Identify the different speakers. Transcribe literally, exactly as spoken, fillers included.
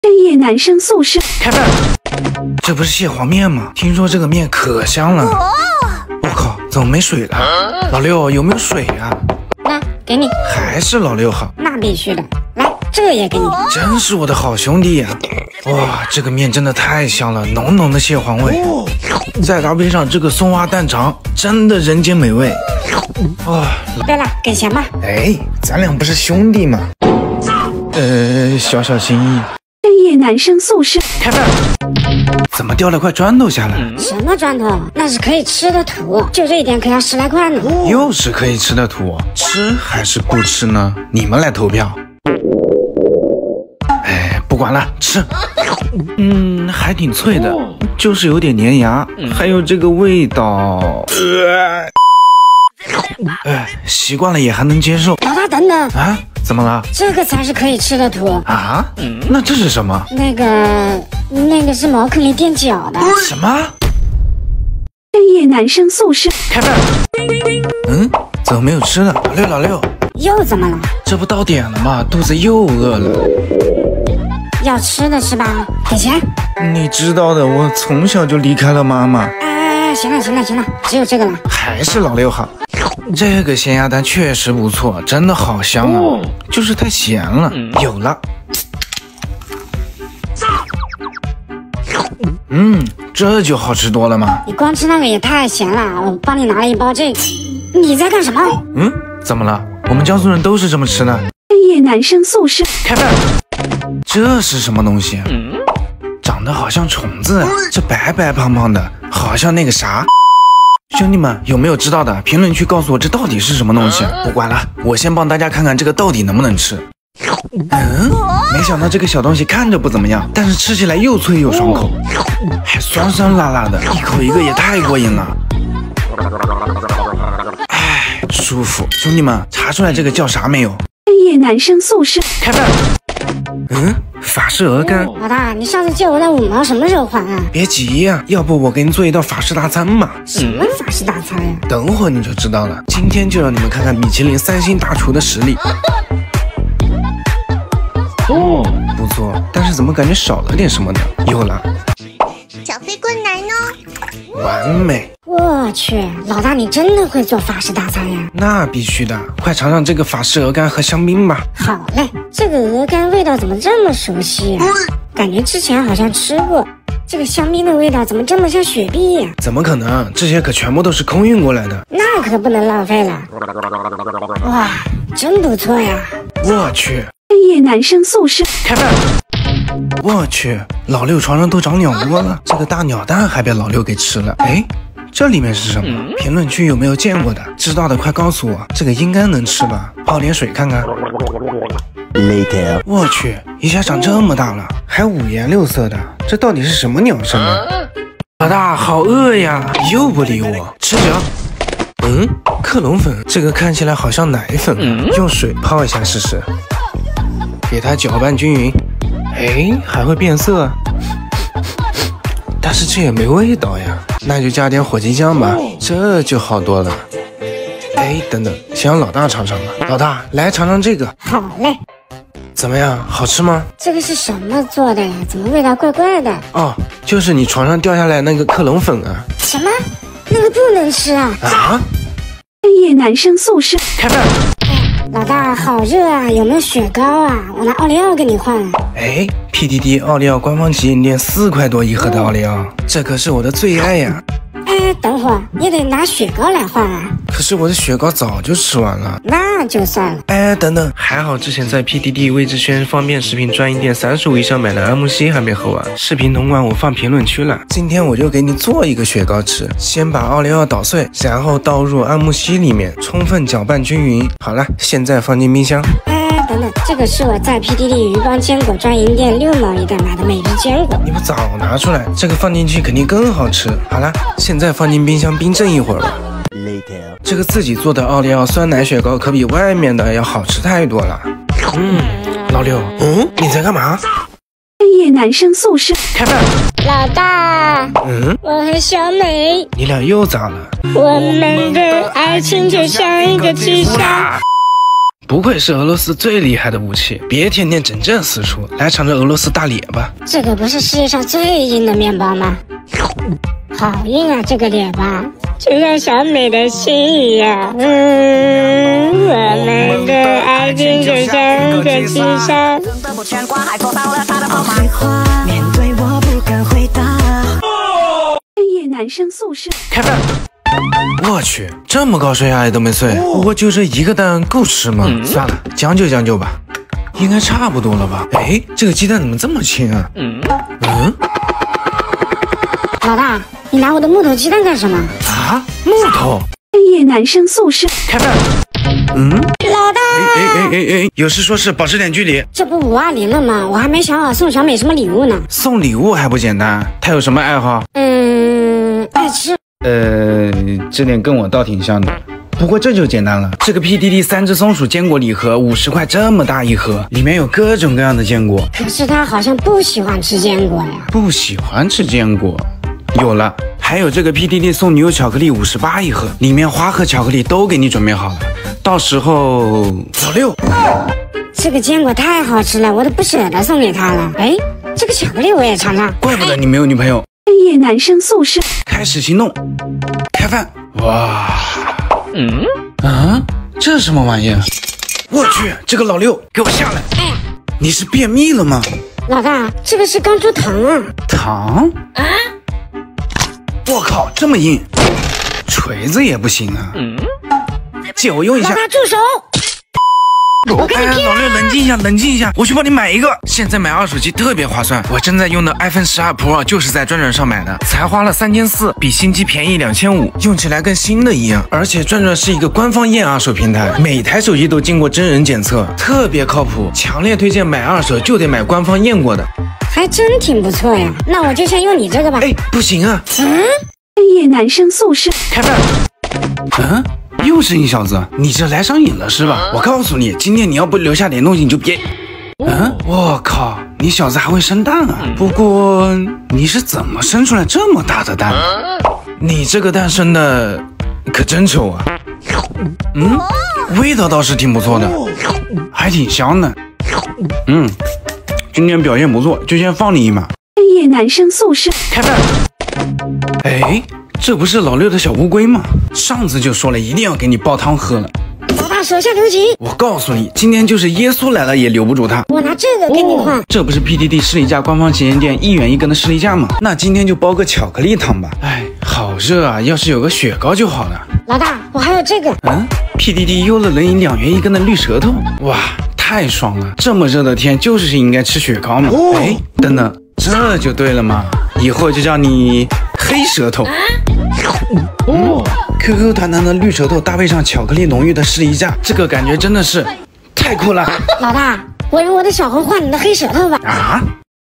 Speaker 1: 深夜男生宿舍，
Speaker 2: 开饭！这不是蟹黄面吗？听说这个面可香了。我靠，怎么没水了？老六有没有水啊？
Speaker 3: 来，给你。
Speaker 2: 还是老六好。
Speaker 3: 那必须的。来，这个也给你。
Speaker 2: 真是我的好兄弟呀！哇，这个面真的太香了，浓浓的蟹黄味，再搭配上这个松花蛋肠，真的人间美味。哇！
Speaker 3: 对了，给钱吧。
Speaker 2: 哎，咱俩不是兄弟吗？呃，小小心意。
Speaker 1: 深夜男生宿舍，
Speaker 2: 开饭！怎么掉了块砖头下来？
Speaker 3: 什么砖头？那是可以吃的土，就这一点可要十来块呢。
Speaker 2: 又是可以吃的土，吃还是不吃呢？你们来投票。哎，不管了，吃。嗯，还挺脆的，就是有点粘牙，还有这个味道。呃哎，习惯了也还能接受。
Speaker 3: 老大，等等
Speaker 2: 啊，怎么了？
Speaker 3: 这个才是可以吃的土
Speaker 2: 啊？那这是什么？
Speaker 3: 那个，那个是茅坑里垫脚的。
Speaker 2: 什么？
Speaker 1: 深夜男生宿舍，
Speaker 2: 开饭。嗯，怎么没有吃的？老六，老六，
Speaker 3: 又怎么了？
Speaker 2: 这不到点了吗？肚子又饿了。
Speaker 3: 要吃的是吧？给钱。
Speaker 2: 你知道的，我从小就离开了妈妈。
Speaker 3: 哎，行了行了行了，只有这个了。
Speaker 2: 还是老六好。这个咸鸭蛋确实不错，真的好香啊，就是太咸了。有了。嗯，这就好吃多了嘛。
Speaker 3: 你光吃那个也太咸了，我帮你拿了一包这个。你在干什么？
Speaker 2: 嗯，怎么了？我们江苏人都是这么吃的。
Speaker 1: 深夜男生宿舍，
Speaker 2: 开饭。这是什么东西？长得好像虫子，这白白胖胖的，好像那个啥。兄弟们，有没有知道的？评论区告诉我这到底是什么东西。不管了，我先帮大家看看这个到底能不能吃。嗯，没想到这个小东西看着不怎么样，但是吃起来又脆又爽口，还酸酸辣辣的，一口一个也太过瘾了。哎，舒服。兄弟们，查出来这个叫啥没有？
Speaker 1: 深夜男生宿舍，
Speaker 2: 开饭。嗯，法式鹅肝。
Speaker 3: 老大，你上次借我那五毛什么时候还啊？
Speaker 2: 别急呀、啊，要不我给你做一道法式大餐嘛？
Speaker 3: 什么法式大餐呀、啊？
Speaker 2: 等会儿你就知道了。今天就让你们看看米其林三星大厨的实力。哦，不错，但是怎么感觉少了点什么呢？有了，
Speaker 4: 小飞棍来呢。
Speaker 2: 完美。
Speaker 3: 我去，老大你真的会做法式大餐呀？
Speaker 2: 那必须的，快尝尝这个法式鹅肝和香槟吧。
Speaker 3: 好嘞，这个鹅肝味道怎么这么熟悉呀、啊？感觉之前好像吃过。这个香槟的味道怎么这么像雪碧呀、啊？
Speaker 2: 怎么可能？这些可全部都是空运过来的。
Speaker 3: 那可不能浪费了。哇，真不错呀！
Speaker 2: 我去。
Speaker 1: 深夜男生宿舍，
Speaker 2: 开饭。我去，老六床上都长鸟窝了，这个大鸟蛋还被老六给吃了。哎，这里面是什么？评论区有没有见过的？知道的快告诉我，这个应该能吃吧？泡点水看看。
Speaker 5: Later，
Speaker 2: 我去，一下长这么大了，还五颜六色的，这到底是什么鸟生的？老大，好饿呀！又不理我，吃着。嗯，克隆粉，这个看起来好像奶粉啊，用水泡一下试试。给它搅拌均匀。哎，还会变色，但是这也没味道呀。那就加点火鸡酱吧，这就好多了。哎，等等，先让老大尝尝吧。老大，来尝尝这个。
Speaker 3: 好嘞。
Speaker 2: 怎么样，好吃吗？
Speaker 3: 这个是什么做的呀？怎么味道怪怪的？
Speaker 2: 哦，就是你床上掉下来那个克隆粉啊。
Speaker 3: 什么？那个不能吃啊！
Speaker 2: 啊！
Speaker 1: 深夜男生宿舍，
Speaker 2: 开饭。
Speaker 3: 老大，好热啊！有没有雪糕啊？我拿奥利奥给你换。
Speaker 2: 哎 ，P D D 奥利奥官方旗舰店四块多一盒的奥利奥，这可是我的最爱呀！
Speaker 3: 哎，等会儿你得拿雪糕来换啊！
Speaker 2: 可是我的雪糕早就吃完了。
Speaker 3: 那就算了。
Speaker 2: 哎，等等，还好之前在 P D D 魏志轩方便食品专营店三十五以上买的安慕希还没喝完，视频通关我放评论区了。今天我就给你做一个雪糕吃，先把奥利奥捣碎，然后倒入安慕希里面，充分搅拌均匀。好了，现在放进冰箱。
Speaker 3: 哎，等等，这个是我在 P D D 鱼帮坚果专营店六毛一袋买的每日坚果。
Speaker 2: 你不早拿出来，这个放进去肯定更好吃。好了，现在放进冰箱冰镇一会儿吧。
Speaker 5: Later，
Speaker 2: 这个自己做的奥利奥酸奶雪糕可比外面的要好吃太多了。嗯，老六，嗯，你在干嘛？
Speaker 1: 深夜男生宿舍，
Speaker 2: 开饭。
Speaker 3: 老大，
Speaker 2: 嗯，
Speaker 3: 我和小美，
Speaker 2: 你俩又咋了？
Speaker 3: 我们的爱情就像一个气球。
Speaker 2: 不愧是俄罗斯最厉害的武器，别天天整这四出，来尝尝俄罗斯大列巴。
Speaker 3: 这个不是世界上最硬的面包吗？好硬啊，这个列巴，就像小美的心一样。嗯，我们的爱情就像个气球。
Speaker 6: 面对我不敢回答。
Speaker 1: 深夜男生宿舍。
Speaker 2: 开饭！我去，这么高血压也都没碎，我就这一个蛋够吃吗？嗯、算了，将就将就吧，应该差不多了吧？哎，这个鸡蛋怎么这么轻啊？嗯嗯。
Speaker 3: 老大，你拿我的木头鸡蛋干什么？
Speaker 2: 啊，木头！
Speaker 1: 深夜男生宿舍。
Speaker 2: 开饭！嗯，
Speaker 3: 老大，
Speaker 2: 哎哎哎哎哎，有事说事，保持点距离。
Speaker 3: 这不五二零了吗？我还没想好送小美什么礼物呢。
Speaker 2: 送礼物还不简单？她有什么爱好？
Speaker 3: 嗯，爱吃。
Speaker 2: 呃，这点跟我倒挺像的。不过这就简单了，这个 P D D 三只松鼠坚果礼盒五十块这么大一盒，里面有各种各样的坚果。
Speaker 3: 可是他好像不喜欢吃坚果呀。
Speaker 2: 不喜欢吃坚果？有了，还有这个 P D D 送女友巧克力五十八一盒，里面花和巧克力都给你准备好了，到时候老六。
Speaker 3: 这个坚果太好吃了，我都不舍得送给他了。哎，这个巧克力我也尝尝。
Speaker 2: 怪不得你没有女朋友。
Speaker 1: 深夜男生宿舍。
Speaker 2: 开始行动，开饭！哇，嗯啊，这是什么玩意儿？我去，这个老六，给我下来！你是便秘了吗？
Speaker 3: 老大，这个是钢珠糖啊！
Speaker 2: 糖？啊！我靠，这么硬，锤子也不行啊！嗯，借我用一下。
Speaker 3: 老大，住手！我跟你拼！
Speaker 2: 老六，冷静一下，冷静一下，我去帮你买一个。现在买二手机特别划算，我正在用的 iPhone 十二 Pro 就是在转转上买的，才花了三千四，比新机便宜两千五，用起来跟新的一样。而且转转是一个官方验二手平台，每台手机都经过真人检测，特别靠谱，强烈推荐买二手就得买官方验过的。
Speaker 3: 还真挺不错呀，那我就先用你这个吧。
Speaker 2: 哎，不行啊！
Speaker 3: 嗯，
Speaker 1: 深夜男生宿舍。
Speaker 2: 开饭！嗯。又是你小子，你这来上瘾了是吧？我告诉你，今天你要不留下点东西，你就别……嗯，我靠，你小子还会生蛋啊！不过你是怎么生出来这么大的蛋？你这个蛋生的可真丑啊！嗯，味道倒是挺不错的，还挺香的。嗯，今天表现不错，就先放你一马。
Speaker 1: 深夜男生宿舍。
Speaker 2: 开饭！哎。这不是老六的小乌龟吗？上次就说了一定要给你煲汤喝了。
Speaker 3: 老大手下留情！
Speaker 2: 我告诉你，今天就是耶稣来了也留不住他。
Speaker 3: 我拿这个给你换。哦、
Speaker 2: 这不是 P D D 士力架官方旗舰店一元一根的士力架吗？那今天就包个巧克力汤吧。哎，好热啊！要是有个雪糕就好了。
Speaker 3: 老大，我还有这个。
Speaker 2: 嗯 ，P D D 优乐冷饮两元一根的绿舌头。哇，太爽了！这么热的天就是应该吃雪糕嘛。哦、哎，等等，这就对了嘛，以后就叫你黑舌头。啊哦 ，Q Q 弹弹的绿舌头搭配上巧克力浓郁的士力架，这个感觉真的是太酷了。
Speaker 3: 老大，我用我的小红换你的黑舌头吧。
Speaker 2: 啊，